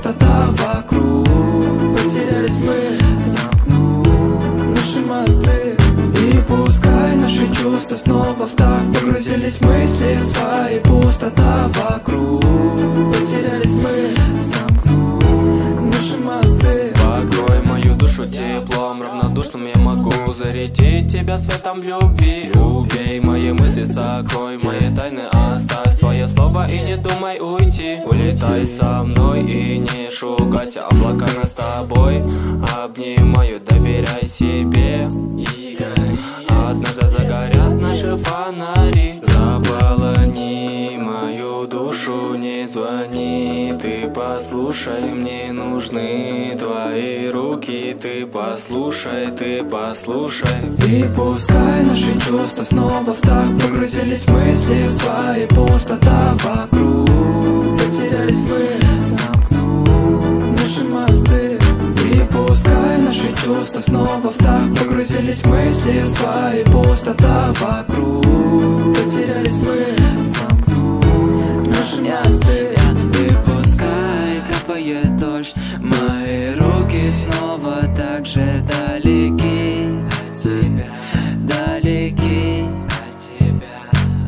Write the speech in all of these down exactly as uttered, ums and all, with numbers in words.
пустота вокруг. Потерялись мы, замкнул наши мосты. И пускай наши чувства снова в так погрузились в мысли свои. Пустота вокруг. Потерялись мы, замкнул наши мосты. Покрой мою душу теплом равнодушным, я могу зарядить тебя светом любви. Убей мои мысли, сокрой мои тайны, оставь свое слово и не думай уйти. Улетай со мной и не шугайся, облака над тобой обнимаю, доверяй себе. Однажды загорят наши фонари, заполони мою душу, не звони. Ты послушай, мне нужны твои руки. Ты послушай, ты послушай. И пускай наши чувства снова в так погрузились в мысли свои. Пустота вокруг. Потерялись мы, замкнул наши мосты. И пускай наши чувства снова в так погрузились в мысли свои. Пустота вокруг. Потерялись мы, замкнул наши мосты. И пускай капает дождь, мои руки снова так же далеки от тебя, далеки от тебя.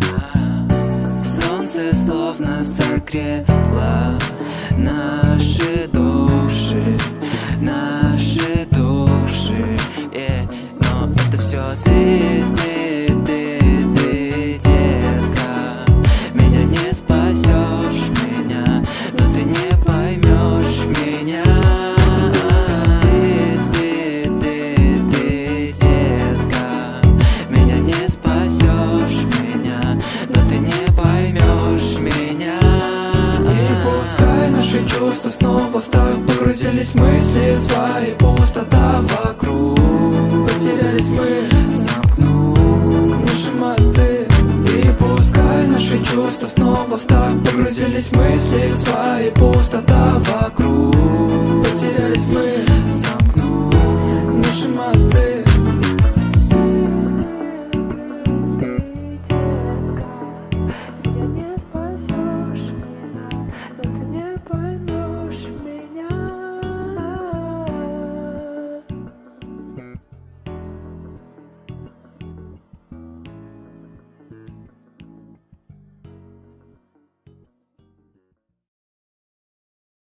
Солнце словно согрело наши души, наши души. Yeah. Но это все ты, ты, ты, ты, детка. Меня не спасешь, меня, но ты не поймешь меня. Ты, ты, ты, ты, детка. Меня не спасешь, меня, но ты не поймешь меня. И пускай наши чувства снова в так погрузились в мысли свои. Пустота вокруг. Потерялись мы, замкнул наши мосты. И пускай наши чувства снова в так погрузились в мысли свои.